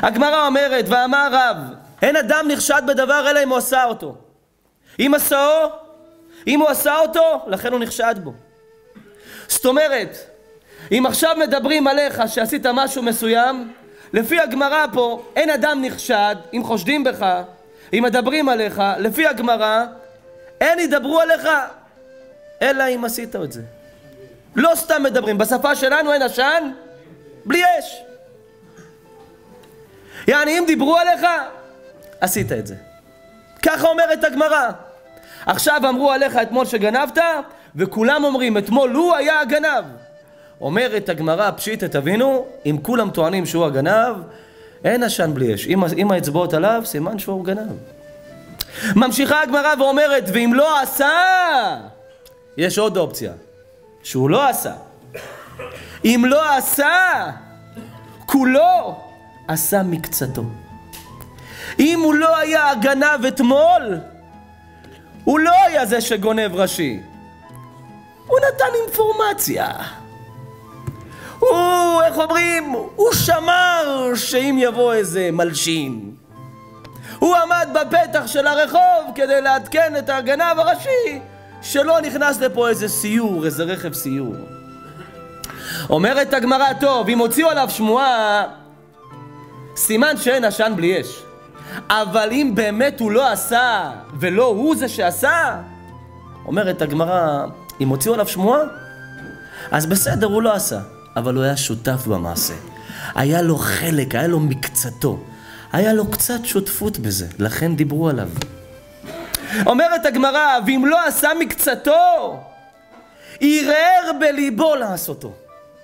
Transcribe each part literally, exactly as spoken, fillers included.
הגמרא אומרת, ואמר רב, אין אדם נחשד בדבר אלא אם הוא עשה אותו. אם עשאו, אם הוא עשה אותו, לכן הוא נחשד בו. זאת אומרת, אם עכשיו מדברים עליך שעשית משהו מסוים, לפי הגמרא פה, אין אדם נחשד, אם חושדים בך, אם מדברים עליך, לפי הגמרא, אין ידברו עליך, אלא אם עשית את זה. לא סתם מדברים, בשפה שלנו אין עשן, בלי אש. יעני, אם דיברו עליך, עשית את זה. ככה אומרת הגמרא. עכשיו אמרו עליך אתמול שגנבת, וכולם אומרים, אתמול הוא היה הגנב. אומרת הגמרא, פשיטא תבינו, אם כולם טוענים שהוא הגנב, אין עשן בלי אש. אם, אם האצבעות עליו, סימן שהוא גנב. ממשיכה הגמרא ואומרת, ואם לא עשה, יש עוד אופציה, שהוא לא עשה. אם לא עשה, כולו עשה מקצתו. אם הוא לא היה הגנב אתמול, הוא לא היה זה שגונב ראשי. הוא נתן אינפורמציה. הוא, איך אומרים, הוא שמר שאם יבוא איזה מלשין. הוא עמד בפתח של הרחוב כדי לעדכן את הגנב הראשי שלא נכנס לפה איזה סיור, איזה רכב סיור. אומרת הגמרא, טוב, אם הוציאו עליו שמועה, סימן שאין עשן בלי אש. אבל אם באמת הוא לא עשה, ולא הוא זה שעשה, אומרת הגמרא, אם הוציאו עליו שמועה, אז בסדר, הוא לא עשה. אבל הוא היה שותף במעשה. היה לו חלק, היה לו מקצתו. היה לו קצת שותפות בזה, לכן דיברו עליו. אומרת הגמרא, ואם לא עשה מקצתו, ערער בליבו לעשותו.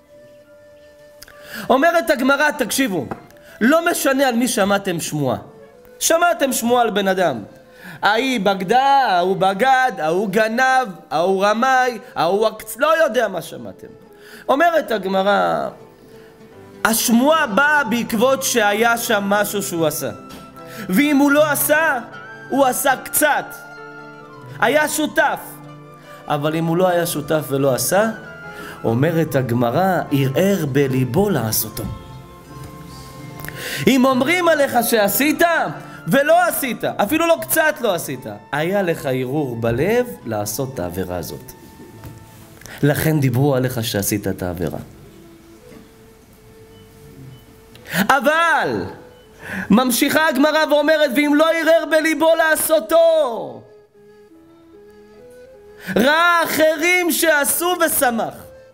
אומרת הגמרא, תקשיבו, לא משנה על מי שמעתם שמועה. שמעתם שמועה על בן אדם. ההיא בגדה, ההוא בגד, ההוא גנב, ההוא רמאי, ההוא הקצ... לא יודע מה שמעתם. אומרת הגמרא, השמועה באה בעקבות שהיה שם משהו שהוא עשה. ואם הוא לא עשה, הוא עשה קצת. היה שותף. אבל אם הוא לא היה שותף ולא עשה, אומרת הגמרא, ערער בליבו לעשותו. אם אומרים עליך שעשית ולא עשית, אפילו לא קצת לא עשית, היה לך ערעור בלב לעשות את העבירה הזאת. לכן דיברו עליך שעשית את העבירה. אבל ממשיכה הגמרא ואומרת, ואם לא ערער בליבו לעשותו, ראה אחרים שעשו ושמח.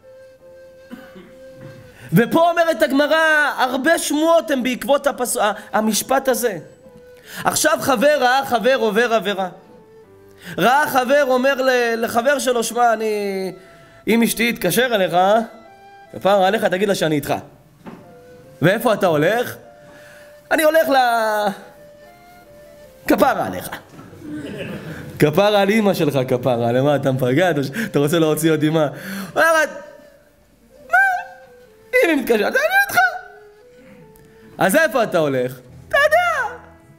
ופה אומרת הגמרא, הרבה שמועות הם בעקבות הפס... המשפט הזה. עכשיו חבר ראה חבר עובר עבירה. ראה חבר אומר לחבר שלו, שמע, אני... אם אשתי יתקשר אליך, כפרה עליך, תגיד לה שאני איתך. ואיפה אתה הולך? אני הולך ל... כפרה עליך. כפרה על אמא שלך, כפרה. למה אתה מפגד? אתה רוצה להוציא אותי מה? אומרת, מה? אם היא מתקשרת, אני איתך. אז איפה אתה הולך? אתה יודע.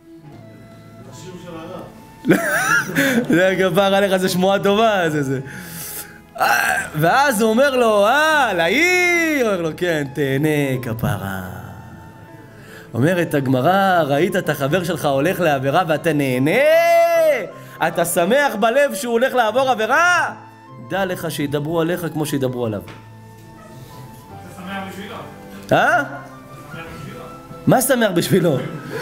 זה כפרה עליך, זה שמועה טובה, זה זה. ואז הוא אומר לו, אה, להיא, הוא אומר לו, כן, תהנה כפרה. אומרת הגמרא, ראית את החבר שלך הולך לעבירה ואתה נהנה? אתה שמח בלב שהוא הולך לעבור עבירה? דע לך שידברו עליך כמו שידברו עליו. אתה שמח בשבילו? אה? מה שמח בשבילו?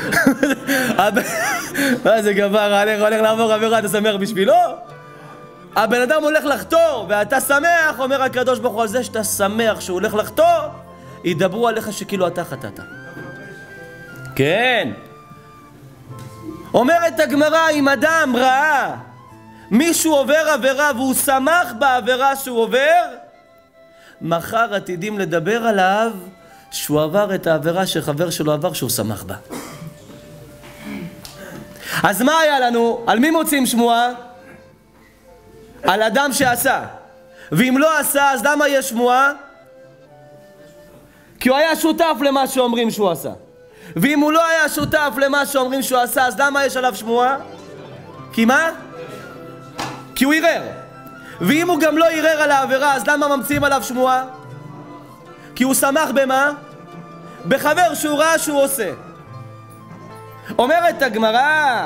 מה זה כפרה עליך, הולך לעבור עבירה, אתה שמח בשבילו? הבן אדם הולך לחתור ואתה שמח, אומר הקדוש ברוך הוא, על זה שאתה שמח שהוא הולך לחתור, ידברו עליך שכאילו אתה חטאת. כן. אומרת הגמרא, אם אדם ראה מישהו עובר עבירה והוא שמח בעבירה שהוא עובר, מחר עתידים לדבר עליו שהוא עבר את העבירה שחבר שלו עבר שהוא שמח בה. אז מה היה לנו? על מי מוצאים שמועה? על אדם שעשה. ואם לא עשה, אז למה יש שמועה? כי הוא היה שותף למה שאומרים שהוא עשה. ואם הוא לא היה שותף למה שאומרים שהוא עשה, אז למה יש עליו שמועה? כי מה? כי הוא ערער. ואם הוא גם לא ערער על העבירה, אז למה ממציאים עליו שמועה? כי הוא שמח במה? בחבר שהוא ראה שהוא עושה. אומרת הגמרא,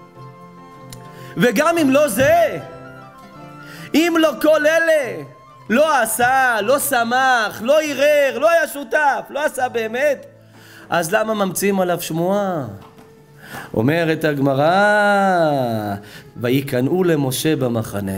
וגם אם לא זה, אם לא כל אלה, לא עשה, לא שמח, לא ערער, לא היה שותף, לא עשה באמת, אז למה ממציאים עליו שמועה? אומרת הגמרא, ויקנאו למשה במחנה.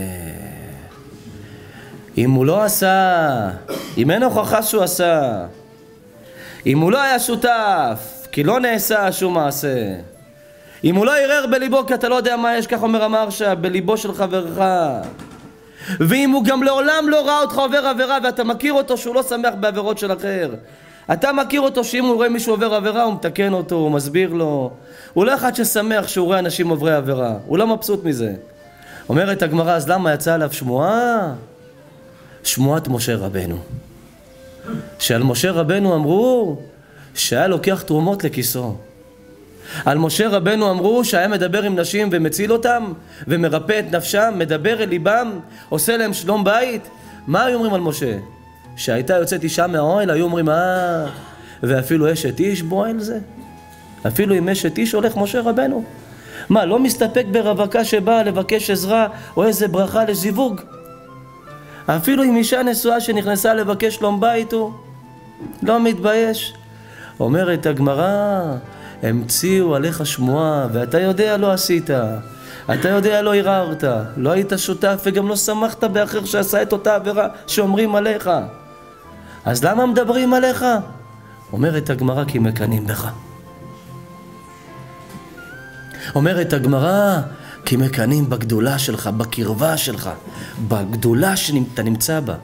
אם הוא לא עשה, אם אין הוכחה שהוא עשה, אם הוא לא היה שותף, כי לא נעשה שום מעשה, אם הוא לא ערער בליבו, כי אתה לא יודע מה יש, כך אומר המרשה, בליבו של חברך, ואם הוא גם לעולם לא ראה אותך עובר עבירה, ואתה מכיר אותו שהוא לא שמח בעבירות של אחר, אתה מכיר אותו שאם הוא רואה מישהו עובר עבירה, הוא מתקן אותו, הוא מסביר לו, הוא לא אחד ששמח שהוא רואה אנשים עוברי עבירה, הוא לא מבסוט מזה. אומרת הגמרא, אז למה יצא עליו שמועה? שמועת משה רבנו, שעל משה רבנו אמרו שהיה לוקח תרומות לכיסו. על משה רבנו אמרו שהיה מדבר עם נשים ומציל אותם ומרפא את נפשם, מדבר אל ליבם, עושה להם שלום בית. מה היו אומרים על משה? שהייתה יוצאת אישה מהאוהל, היו אומרים, אה, ואפילו אשת איש בועל זה? אפילו עם אשת איש הולך משה רבנו? מה, לא מסתפק ברווקה שבאה לבקש עזרה או איזה ברכה לזיווג? אפילו עם אישה נשואה שנכנסה לבקש שלום בית הוא לא מתבייש. אומרת הגמרא, המציאו עליך שמועה, ואתה יודע לא עשית, אתה יודע לא ערערת, לא היית שותף וגם לא שמחת באחר שעשה את אותה עבירה שאומרים עליך. אז למה מדברים עליך? אומרת הגמרא, כי מקנאים בך. אומרת הגמרא, כי מקנאים בגדולה שלך, בקרבה שלך, בגדולה שאתה נמצא בה.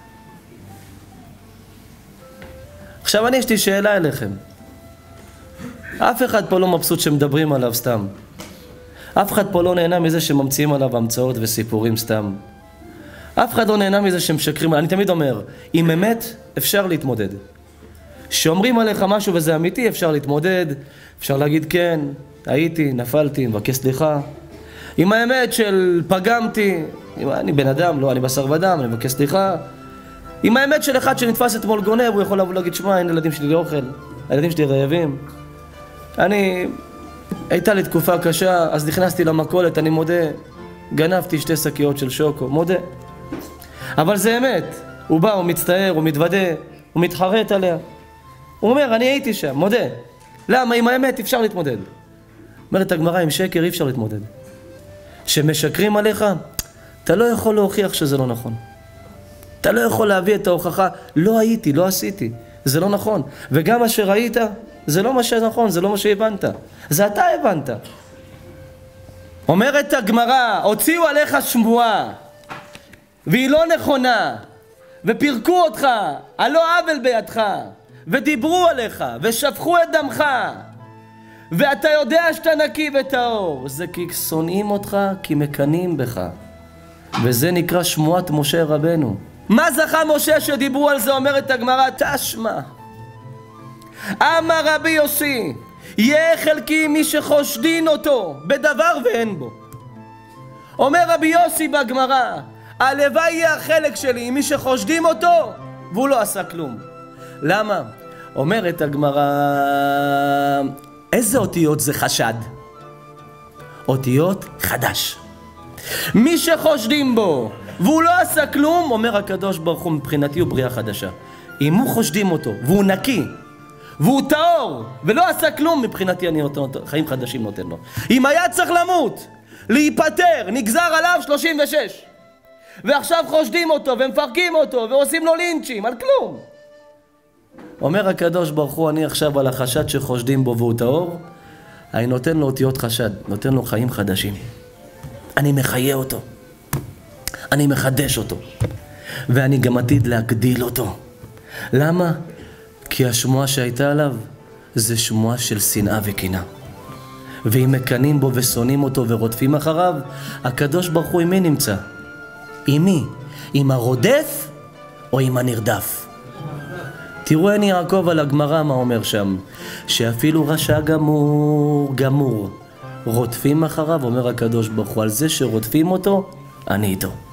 עכשיו אני יש לי שאלה אליכם. אף אחד פה לא מבסוט שמדברים עליו סתם. אף אחד פה לא נהנה מזה שממציאים עליו המצאות וסיפורים סתם. אף אחד לא נהנה מזה שמשקרים. אני תמיד אומר, עם אמת אפשר להתמודד. שאומרים עליך משהו וזה אמיתי, אפשר להתמודד, אפשר להגיד כן, הייתי, נפלתי, מבקש סליחה. עם האמת של פגמתי, אני בן אדם, לא, אני בשר ודם, אני מבקש סליחה. עם האמת של אחד שנתפס אתמול גונב, הוא יכול לבוא להגיד, שמע, אין ילדים שלי לאוכל, הילדים שלי רעבים. אני, הייתה לי תקופה קשה, אז נכנסתי למכולת, אני מודה, גנבתי שתי שקיות של שוקו, מודה. אבל זה אמת, הוא בא, הוא מצטער, הוא מתוודה, הוא מתחרט עליה. הוא אומר, אני הייתי שם, מודה. למה? עם האמת אפשר להתמודד. אומרת הגמרא, עם שקר אי אפשר להתמודד. שמשקרים עליך, אתה לא יכול להוכיח שזה לא נכון. אתה לא יכול להביא את ההוכחה, לא הייתי, לא עשיתי, זה לא נכון. וגם מה שראית, זה לא מה שנכון, זה לא מה שהבנת. זה אתה הבנת. אומרת הגמרא, הוציאו עליך שמועה, והיא לא נכונה, ופירקו אותך, על לא עוול בידך, ודיברו עליך, ושפכו את דמך, ואתה יודע שאתה נקי וטהור. זה כי שונאים אותך, כי מקנאים בך. וזה נקרא שמועת משה רבנו. מה זכה משה שדיברו על זה? אומרת הגמרא, תשמע. אמר רבי יוסי, יהיה חלקי מי שחושדין אותו בדבר ואין בו. אומר רבי יוסי בגמרא, הלוואי יהיה החלק שלי עם מי שחושדים אותו והוא לא עשה כלום. למה? אומרת הגמרא, איזה אותיות זה חשד? אותיות חדש. מי שחושדים בו והוא לא עשה כלום, אומר הקדוש ברוך הוא, מבחינתי הוא בריאה חדשה. אם הוא חושדים אותו והוא נקי והוא טהור ולא עשה כלום, מבחינתי אני נותן אותו, חיים חדשים נותן לו. אם היה צריך למות, להיפטר, נגזר עליו שלושים ושש, ועכשיו חושדים אותו ומפרקים אותו ועושים לו לינצ'ים על כלום. אומר הקדוש ברוך הוא, אני עכשיו על החשד שחושדים בו והוא טהור, אני נותן לו אותיות חשד, נותן לו חיים חדשים. אני מחיה אותו, אני מחדש אותו, ואני גם עתיד להגדיל אותו. למה? כי השמועה שהייתה עליו זה שמועה של שנאה וקנאה. ואם מקנאים בו ושונאים אותו ורודפים אחריו, הקדוש ברוך הוא עם מי נמצא? עם מי? עם הרודף או עם הנרדף? תראו אין יעקב על הגמרא מה אומר שם, שאפילו רשע גמור, גמור, רודפים אחריו, אומר הקדוש ברוך הוא, על זה שרודפים אותו, אני איתו.